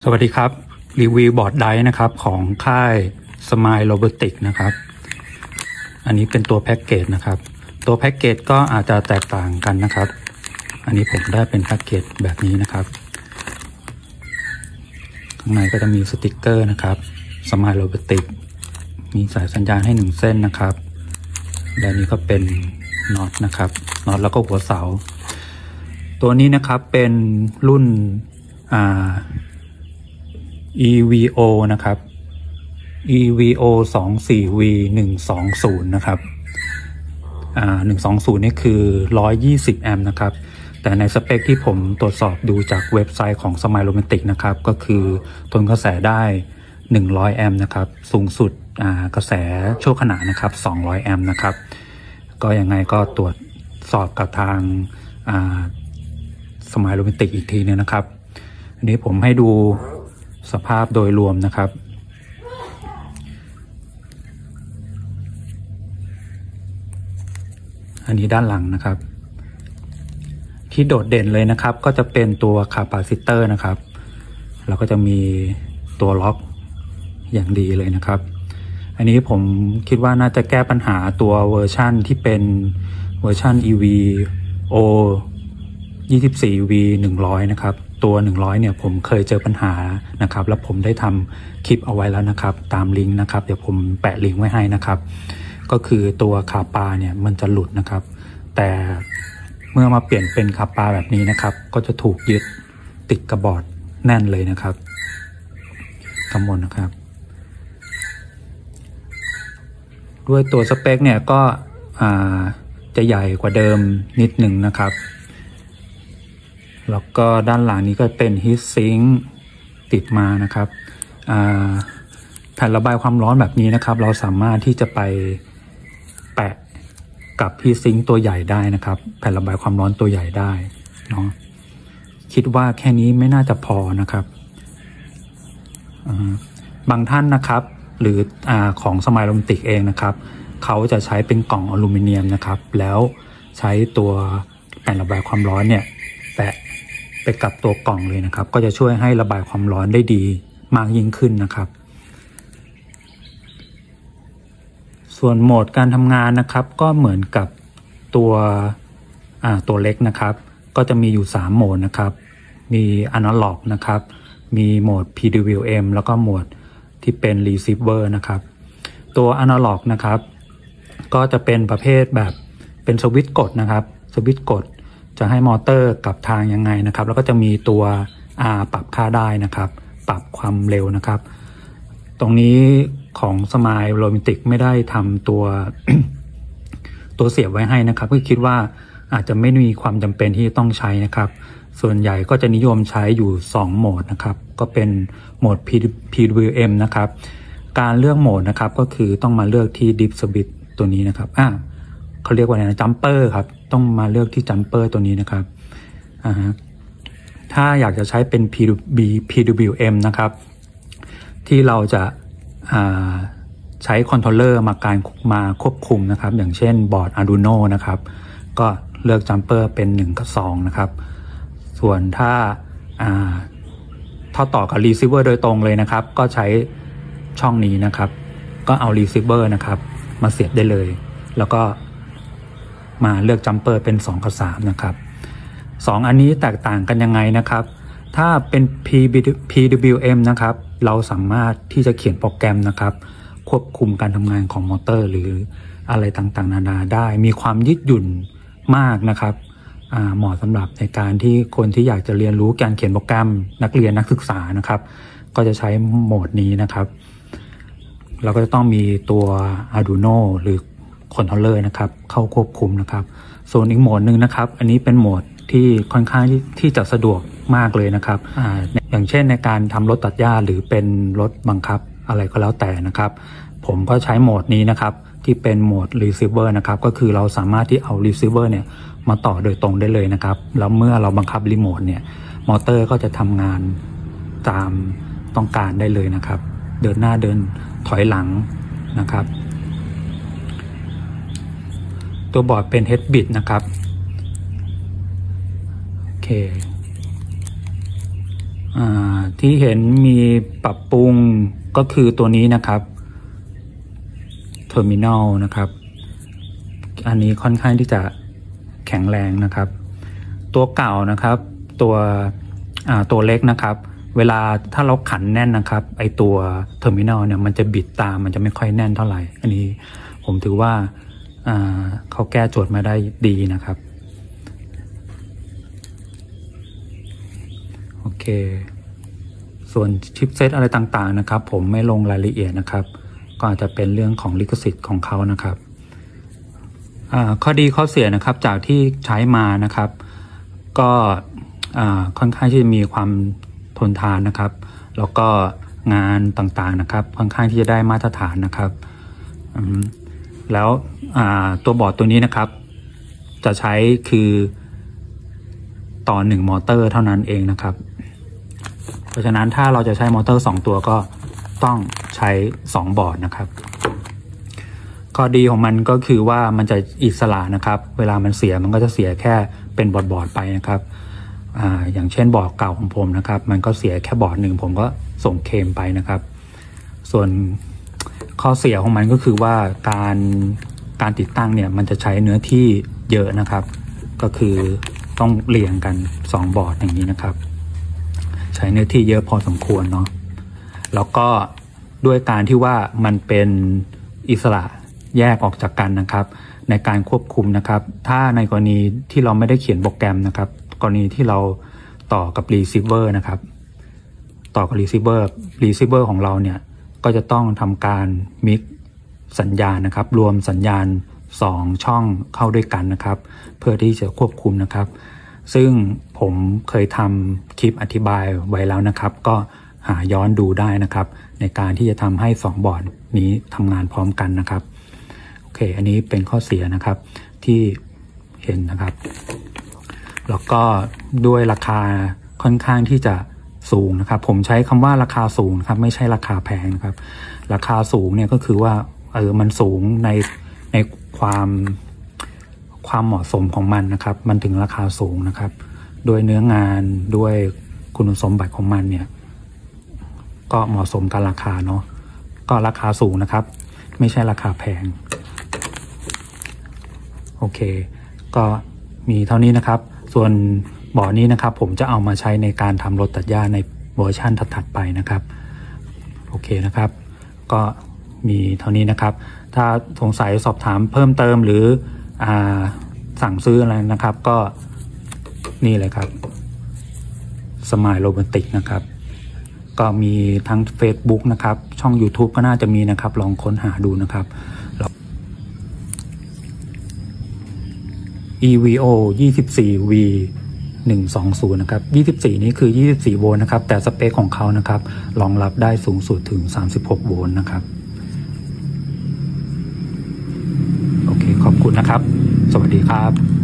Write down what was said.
สวัสดีครับรีวิวบอร์ดไดร์นะครับของค่าย Smile Robotics นะครับอันนี้เป็นตัวแพ็กเกจนะครับตัวแพ็กเกจก็อาจจะแตกต่างกันนะครับอันนี้ผมได้เป็นแพ็กเกจแบบนี้นะครับข้างในก็จะมีสติกเกอร์นะครับ Smile Robotics มีสายสัญญาณให้1เส้นนะครับด้านนี้ก็เป็นน็อตนะครับน็อตแล้วก็หัวเสาตัวนี้นะครับเป็นรุ่นEVO นะครับ EVO 24V 120นะครับ120นี่คือ120แอมป์นะครับแต่ในสเปคที่ผมตรวจสอบดูจากเว็บไซต์ของ Smile Robotics นะครับก็คือทนกระแสได้100แอมป์นะครับสูงสุดกระแสชั่วขณะนะครับ200แอมป์นะครับก็ยังไงก็ตรวจสอบกับทางSmile Robotics อีกทีนึงนะครับอันนี้ผมให้ดูสภาพโดยรวมนะครับอันนี้ด้านหลังนะครับที่โดดเด่นเลยนะครับก็จะเป็นตัวคาปาซิเตอร์นะครับแล้วก็จะมีตัวล็อกอย่างดีเลยนะครับอันนี้ผมคิดว่าน่าจะแก้ปัญหาตัวเวอร์ชั่นที่เป็นเวอร์ชัน EVO 24V 100นะครับตัว100เนี่ยผมเคยเจอปัญหานะครับแล้วผมได้ทำคลิปเอาไว้แล้วนะครับตามลิงก์นะครับเดี๋ยวผมแปะลิงก์ไว้ให้นะครับก็คือตัวขาปลาเนี่ยมันจะหลุดนะครับแต่เมื่อมาเปลี่ยนเป็นขาปลาแบบนี้นะครับก็จะถูกยึดติดกระบอร์ดแน่นเลยนะครับทั้งหมดนะครับด้วยตัวสเปคเนี่ยก็จะใหญ่กว่าเดิมนิดหนึ่งนะครับแล้วก็ด้านหลังนี้ก็เป็นฮีทซิงค์ติดมานะครับแผ่นระบายความร้อนแบบนี้นะครับเราสามารถที่จะไปแปะกับฮีทซิงค์ตัวใหญ่ได้นะครับแผ่นระบายความร้อนตัวใหญ่ได้เนาะคิดว่าแค่นี้ไม่น่าจะพอนะครับบางท่านนะครับหรือของ Smile Robotics เองนะครับเขาจะใช้เป็นกล่องอลูมิเนียมนะครับแล้วใช้ตัวแผ่นระบายความร้อนเนี่ยแปะไปกับตัวกล่องเลยนะครับก็จะช่วยให้ระบายความร้อนได้ดีมากยิ่งขึ้นนะครับส่วนโหมดการทำงานนะครับก็เหมือนกับตัวเล็กนะครับก็จะมีอยู่3โหมดนะครับมี Analog นะครับมีโหมด PWM แล้วก็โหมดที่เป็น Receiver นะครับตัว Analog นะครับก็จะเป็นประเภทแบบเป็นสวิตช์กดนะครับสวิตช์กดจะให้มอเตอร์กลับทางยังไงนะครับแล้วก็จะมีตัวปรับค่าได้นะครับปรับความเร็วนะครับตรงนี้ของ Smile Robotics ไม่ได้ทำตัว ตัวเสียบไว้ให้นะครับก็คิดว่าอาจจะไม่มีความจำเป็นที่ต้องใช้นะครับส่วนใหญ่ก็จะนิยมใช้อยู่2โหมดนะครับก็เป็นโหมด PWM นะครับการเลือกโหมดนะครับก็คือต้องมาเลือกที่ Dip Switch ตัวนี้นะครับเขาเรียกว่าอะไรนะจัมเปอร์ครับต้องมาเลือกที่จัมเปอร์ตัวนี้นะครับถ้าอยากจะใช้เป็น PWM นะครับที่เราจะใช้คอนโทรลเลอร์มาควบคุมนะครับอย่างเช่นบอร์ด Arduino นะครับก็เลือกจัมเปอร์เป็น1กับ2นะครับส่วนถ้าต่อกับ Receiver โดยตรงเลยนะครับก็ใช้ช่องนี้นะครับก็เอา Receiver นะครับมาเสียบได้เลยแล้วก็มาเลือกจัมเปอร์เป็น2กับ3นะครับ2อันนี้แตกต่างกันยังไงนะครับถ้าเป็น PWM นะครับเราสามารถที่จะเขียนโปรแกรมนะครับควบคุมการทำงานของมอเตอร์หรืออะไรต่างๆนานาได้มีความยืดหยุ่นมากนะครับเหมาะสำหรับในการที่คนที่อยากจะเรียนรู้การเขียนโปรแกรมนักเรียนนักศึกษานะครับก็จะใช้โหมดนี้นะครับเราก็จะต้องมีตัว Arduino หรือคอนโทรลเลอร์นะครับเข้าควบคุมนะครับส่วนอีกโหมดหนึ่งนะครับอันนี้เป็นโหมดที่ค่อนข้างที่จะสะดวกมากเลยนะครับอย่างเช่นในการทำรถตัดหญ้าหรือเป็นรถบังคับอะไรก็แล้วแต่นะครับผมก็ใช้โหมดนี้นะครับที่เป็นโหมด Receiver นะครับก็คือเราสามารถที่เอา Receiver เนี่ยมาต่อโดยตรงได้เลยนะครับแล้วเมื่อเราบังคับรีโมทเนี่ยมอเตอร์ก็จะทำงานตามต้องการได้เลยนะครับเดินหน้าเดินถอยหลังนะครับตัวบอร์ดเป็น Headbit นะครับโอเคที่เห็นมีปรับปรุงก็คือตัวนี้นะครับ Terminal นะครับอันนี้ค่อนข้างที่จะแข็งแรงนะครับตัวเก่านะครับตัวเล็กนะครับเวลาถ้าเราขันแน่นนะครับไอตัวเทอร์มินอลเนี่ยมันจะบิดตามมันจะไม่ค่อยแน่นเท่าไหร่อันนี้ผมถือว่าเขาแก้โจทย์มาได้ดีนะครับโอเคส่วนชิปเซตอะไรต่างๆนะครับผมไม่ลงรายละเอียดนะครับก็อาจจะเป็นเรื่องของลิขสิทธิ์ของเขานะครับข้อดีข้อเสียนะครับจากที่ใช้มานะครับก็ค่อนข้างที่จะมีความทนทานนะครับแล้วก็งานต่างๆนะครับค่อนข้างที่จะได้มาตรฐานนะครับแล้วตัวบอร์ดตัวนี้นะครับจะใช้คือต่อ1มอเตอร์เท่านั้นเองนะครับเพราะฉะนั้นถ้าเราจะใช้มอเตอร์2ตัวก็ต้องใช้2บอร์ดนะครับข้อดีของมันก็คือว่ามันจะอิสระนะครับเวลามันเสียมันก็จะเสียแค่เป็นบอร์ดไปนะครับอย่างเช่นบอร์ดเก่าของผมนะครับมันก็เสียแค่บอร์ดหนึ่งผมก็ส่งเคลมไปนะครับส่วนข้อเสียของมันก็คือว่าการติดตั้งเนี่ยมันจะใช้เนื้อที่เยอะนะครับก็คือต้องเรียงกัน2บอร์ดอย่างนี้นะครับใช้เนื้อที่เยอะพอสมควรเนาะแล้วก็ด้วยการที่ว่ามันเป็นอิสระแยกออกจากกันนะครับในการควบคุมนะครับถ้าในกรณีที่เราไม่ได้เขียนโปรแกรมนะครับกรณีที่เราต่อกับรีเซิเวอร์นะครับต่อกับรีเซิเวอร์ของเราเนี่ยก็จะต้องทำการมิกสัญญาณนะครับรวมสัญญาณ2ช่องเข้าด้วยกันนะครับเพื่อที่จะควบคุมนะครับซึ่งผมเคยทำคลิปอธิบายไว้แล้วนะครับก็หาย้อนดูได้นะครับในการที่จะทำให้2บอร์ดนี้ทำงานพร้อมกันนะครับโอเคอันนี้เป็นข้อเสียนะครับที่เห็นนะครับแล้วก็ด้วยราคาค่อนข้างที่จะสูงนะครับผมใช้คำว่าราคาสูงครับไม่ใช่ราคาแพงนะครับราคาสูงเนี่ยก็คือว่ามันสูงในความเหมาะสมของมันนะครับมันถึงราคาสูงนะครับด้วยเนื้องานด้วยคุณสมบัติของมันเนี่ยก็เหมาะสมกับราคาเนาะก็ราคาสูงนะครับไม่ใช่ราคาแพงโอเคก็มีเท่านี้นะครับส่วนบอร์ดนี้นะครับผมจะเอามาใช้ในการทำรถตัดหญ้าในเวอร์ชันถัดๆไปนะครับโอเคนะครับก็มีเท่านี้นะครับถ้าสงสัยสอบถามเพิ่มเติมหรือสั่งซื้ออะไรนะครับก็นี่เลยครับสมายโรแมนติกนะครับก็มีทั้ง Facebook นะครับช่อง YouTube ก็น่าจะมีนะครับลองค้นหาดูนะครับ EVO 24V 120นะครับ24นี้คือ24โวลต์นะครับแต่สเปคของเขานะครับรองรับได้สูงสุดถึง36โวลต์นะครับโอเคขอบคุณนะครับสวัสดีครับ